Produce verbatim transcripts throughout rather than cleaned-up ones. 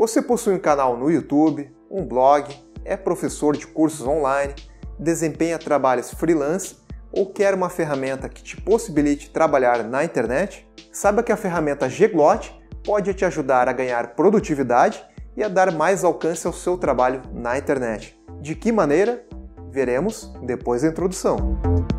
Você possui um canal no YouTube, um blog, é professor de cursos online, desempenha trabalhos freelance ou quer uma ferramenta que te possibilite trabalhar na internet? Saiba que a ferramenta Gglot pode te ajudar a ganhar produtividade e a dar mais alcance ao seu trabalho na internet. De que maneira? Veremos depois da introdução.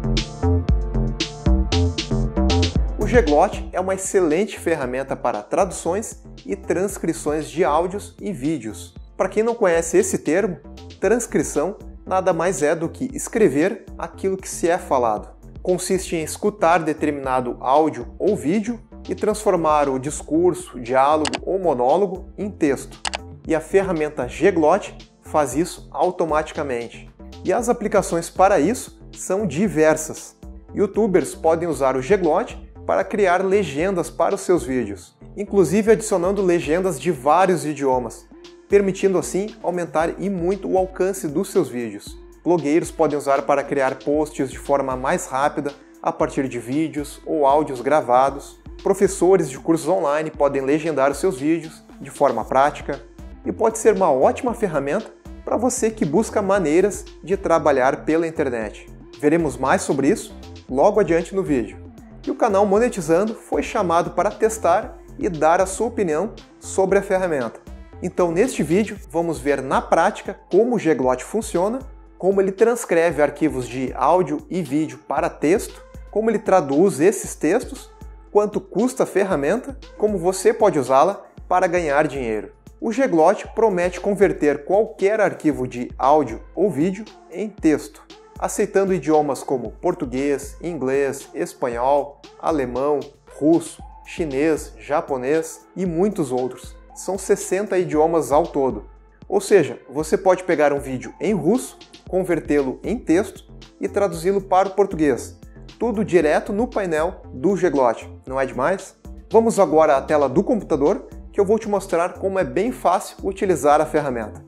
O Gglot é uma excelente ferramenta para traduções e transcrições de áudios e vídeos. Para quem não conhece esse termo, transcrição nada mais é do que escrever aquilo que se é falado. Consiste em escutar determinado áudio ou vídeo e transformar o discurso, diálogo ou monólogo em texto. E a ferramenta Gglot faz isso automaticamente. E as aplicações para isso são diversas. YouTubers podem usar o Gglot para criar legendas para os seus vídeos, inclusive adicionando legendas de vários idiomas, permitindo assim aumentar e muito o alcance dos seus vídeos. Blogueiros podem usar para criar posts de forma mais rápida a partir de vídeos ou áudios gravados. Professores de cursos online podem legendar os seus vídeos de forma prática e pode ser uma ótima ferramenta para você que busca maneiras de trabalhar pela internet. Veremos mais sobre isso logo adiante no vídeo. E o canal Monetizando foi chamado para testar e dar a sua opinião sobre a ferramenta. Então, neste vídeo, vamos ver na prática como o Gglot funciona, como ele transcreve arquivos de áudio e vídeo para texto, como ele traduz esses textos, quanto custa a ferramenta, como você pode usá-la para ganhar dinheiro. O Gglot promete converter qualquer arquivo de áudio ou vídeo em texto, aceitando idiomas como português, inglês, espanhol, alemão, russo, chinês, japonês e muitos outros. São sessenta idiomas ao todo. Ou seja, você pode pegar um vídeo em russo, convertê-lo em texto e traduzi-lo para o português. Tudo direto no painel do Gglot. Não é demais? Vamos agora à tela do computador, que eu vou te mostrar como é bem fácil utilizar a ferramenta.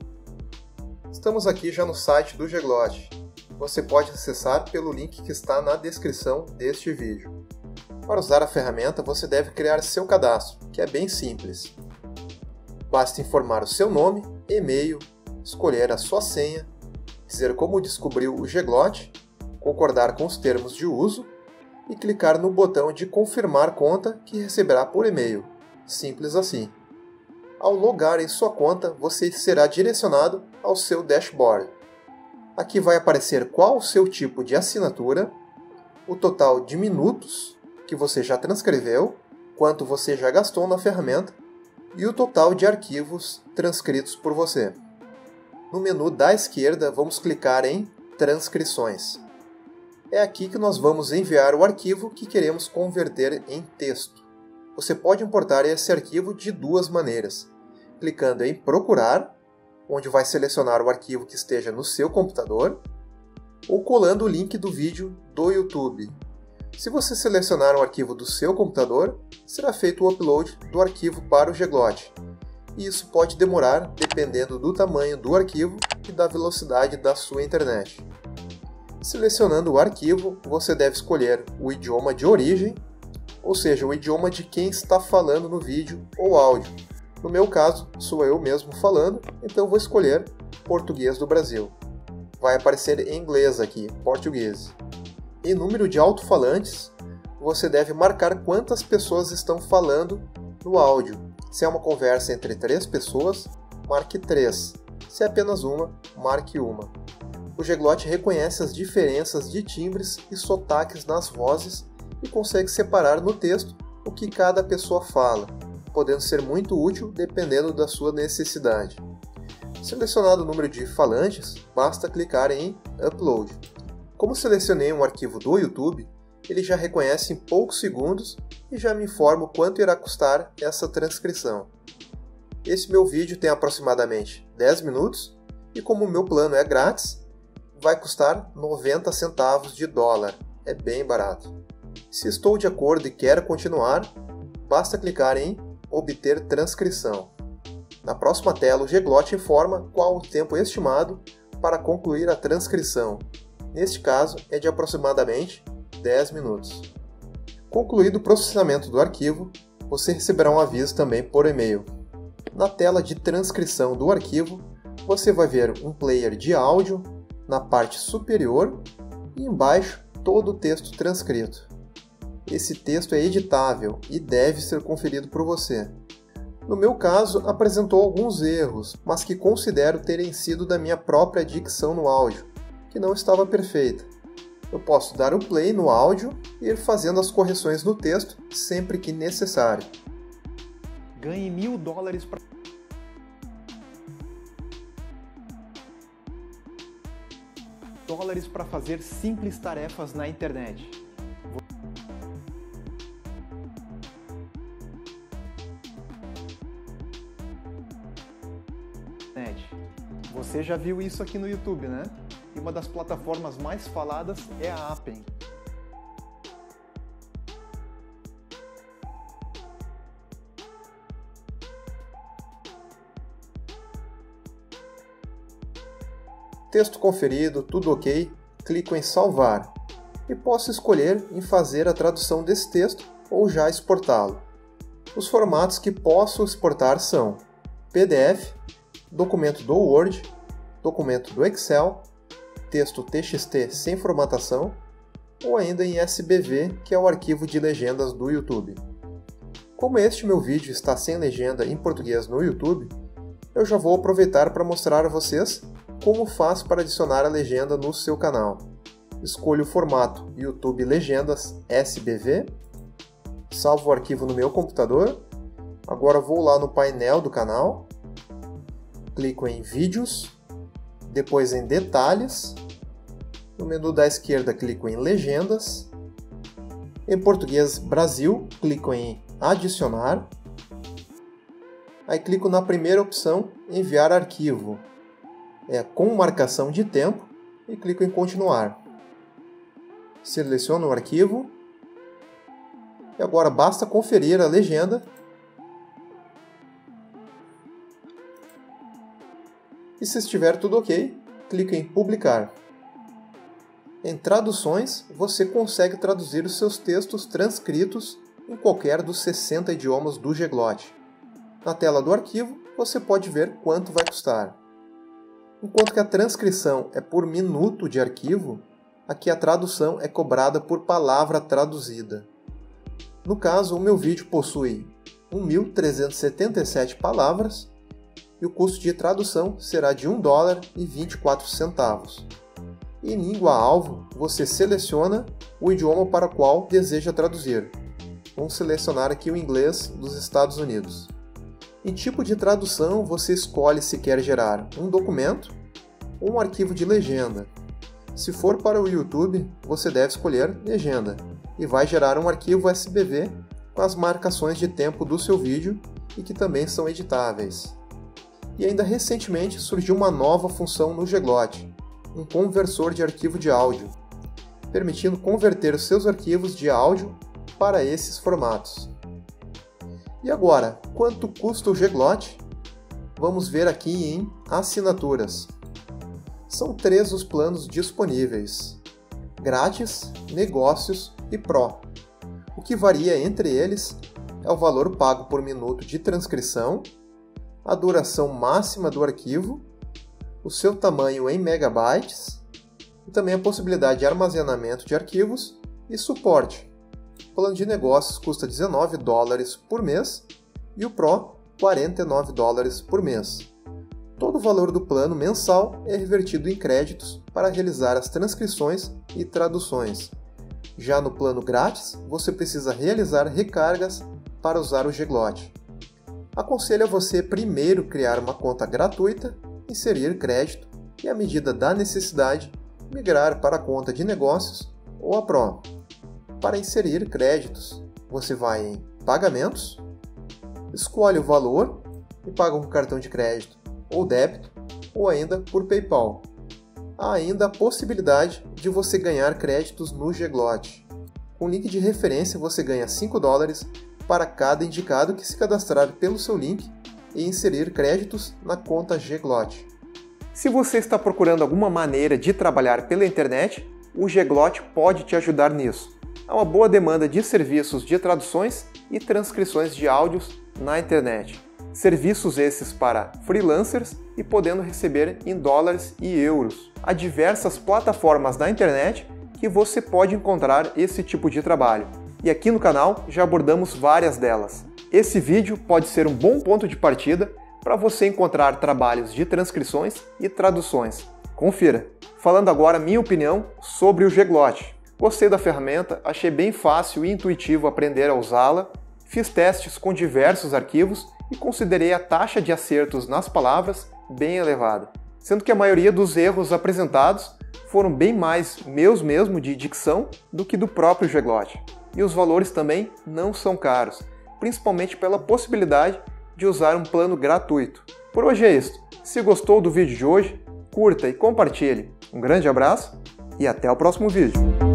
Estamos aqui já no site do Gglot. Você pode acessar pelo link que está na descrição deste vídeo. Para usar a ferramenta, você deve criar seu cadastro, que é bem simples. Basta informar o seu nome, e-mail, escolher a sua senha, dizer como descobriu o Gglot, concordar com os termos de uso e clicar no botão de confirmar conta que receberá por e-mail. Simples assim. Ao logar em sua conta, você será direcionado ao seu dashboard. Aqui vai aparecer qual o seu tipo de assinatura, o total de minutos que você já transcreveu, quanto você já gastou na ferramenta e o total de arquivos transcritos por você. No menu da esquerda, vamos clicar em Transcrições. É aqui que nós vamos enviar o arquivo que queremos converter em texto. Você pode importar esse arquivo de duas maneiras, clicando em Procurar, onde vai selecionar o arquivo que esteja no seu computador, ou colando o link do vídeo do YouTube. Se você selecionar um arquivo do seu computador, será feito o upload do arquivo para o Gglot. E isso pode demorar dependendo do tamanho do arquivo e da velocidade da sua internet. Selecionando o arquivo, você deve escolher o idioma de origem, ou seja, o idioma de quem está falando no vídeo ou áudio. No meu caso, sou eu mesmo falando, então vou escolher Português do Brasil. Vai aparecer em inglês aqui, português. Em número de alto-falantes, você deve marcar quantas pessoas estão falando no áudio. Se é uma conversa entre três pessoas, marque três. Se é apenas uma, marque uma. O Gglot reconhece as diferenças de timbres e sotaques nas vozes e consegue separar no texto o que cada pessoa fala, podendo ser muito útil dependendo da sua necessidade. Selecionado o número de falantes, basta clicar em Upload. Como selecionei um arquivo do YouTube, ele já reconhece em poucos segundos e já me informa quanto irá custar essa transcrição. Esse meu vídeo tem aproximadamente dez minutos e como o meu plano é grátis, vai custar noventa centavos de dólar. É bem barato. Se estou de acordo e quero continuar, basta clicar em Obter transcrição. Na próxima tela, o Gglot informa qual o tempo estimado para concluir a transcrição. Neste caso, é de aproximadamente dez minutos. Concluído o processamento do arquivo, você receberá um aviso também por e-mail. Na tela de transcrição do arquivo, você vai ver um player de áudio na parte superior e embaixo todo o texto transcrito. Esse texto é editável e deve ser conferido por você. No meu caso, apresentou alguns erros, mas que considero terem sido da minha própria dicção no áudio, que não estava perfeita. Eu posso dar o play no áudio e ir fazendo as correções no texto sempre que necessário. Ganhe mil dólares para... dólares para fazer simples tarefas na internet. Você já viu isso aqui no YouTube, né? E uma das plataformas mais faladas é a Appen. Texto conferido, tudo ok, clico em salvar e posso escolher em fazer a tradução desse texto ou já exportá-lo. Os formatos que posso exportar são P D F, documento do Word, documento do Excel, texto T X T sem formatação ou ainda em S B V, que é o arquivo de legendas do YouTube. Como este meu vídeo está sem legenda em português no YouTube, eu já vou aproveitar para mostrar a vocês como faz para adicionar a legenda no seu canal. Escolho o formato YouTube Legendas S B V, salvo o arquivo no meu computador, agora vou lá no painel do canal, clico em Vídeos, depois em Detalhes, no menu da esquerda clico em Legendas, em português Brasil clico em Adicionar, aí clico na primeira opção Enviar arquivo, é com marcação de tempo e clico em Continuar. Seleciono o arquivo e agora basta conferir a legenda e se estiver tudo ok, clique em Publicar. Em Traduções, você consegue traduzir os seus textos transcritos em qualquer dos sessenta idiomas do Geglot. Na tela do arquivo, você pode ver quanto vai custar. Enquanto que a transcrição é por minuto de arquivo, aqui a tradução é cobrada por palavra traduzida. No caso, o meu vídeo possui mil trezentas e setenta e sete palavras, e o custo de tradução será de um dólar e vinte e quatro centavos. Em língua-alvo, você seleciona o idioma para o qual deseja traduzir. Vamos selecionar aqui o inglês dos Estados Unidos. Em tipo de tradução, você escolhe se quer gerar um documento ou um arquivo de legenda. Se for para o YouTube, você deve escolher legenda e vai gerar um arquivo S B V com as marcações de tempo do seu vídeo e que também são editáveis. E ainda recentemente surgiu uma nova função no Geglot, um conversor de arquivo de áudio, permitindo converter os seus arquivos de áudio para esses formatos. E agora, quanto custa o Geglot? Vamos ver aqui em Assinaturas. São três os planos disponíveis: Grátis, Negócios e Pro. O que varia entre eles é o valor pago por minuto de transcrição, a duração máxima do arquivo, o seu tamanho em megabytes e também a possibilidade de armazenamento de arquivos e suporte. O plano de negócios custa dezenove dólares por mês e o Pro quarenta e nove dólares por mês. Todo o valor do plano mensal é revertido em créditos para realizar as transcrições e traduções. Já no plano grátis, você precisa realizar recargas para usar o Geglot. Aconselho a você primeiro criar uma conta gratuita, inserir crédito e, à medida da necessidade, migrar para a conta de negócios ou a Pro. Para inserir créditos, você vai em Pagamentos, escolhe o valor e paga com cartão de crédito ou débito, ou ainda por PayPal. Há ainda a possibilidade de você ganhar créditos no Geglot. Com link de referência você ganha cinco dólares para cada indicado que se cadastrar pelo seu link e inserir créditos na conta Geglot. Se você está procurando alguma maneira de trabalhar pela internet, o Geglot pode te ajudar nisso. Há uma boa demanda de serviços de traduções e transcrições de áudios na internet. Serviços esses para freelancers e podendo receber em dólares e euros. Há diversas plataformas na internet que você pode encontrar esse tipo de trabalho. E aqui no canal já abordamos várias delas. Esse vídeo pode ser um bom ponto de partida para você encontrar trabalhos de transcrições e traduções. Confira! Falando agora minha opinião sobre o Geglot. Gostei da ferramenta, achei bem fácil e intuitivo aprender a usá-la, fiz testes com diversos arquivos e considerei a taxa de acertos nas palavras bem elevada, sendo que a maioria dos erros apresentados foram bem mais meus mesmo de dicção do que do próprio Geglot. E os valores também não são caros, principalmente pela possibilidade de usar um plano gratuito. Por hoje é isso. Se gostou do vídeo de hoje, curta e compartilhe. Um grande abraço e até o próximo vídeo.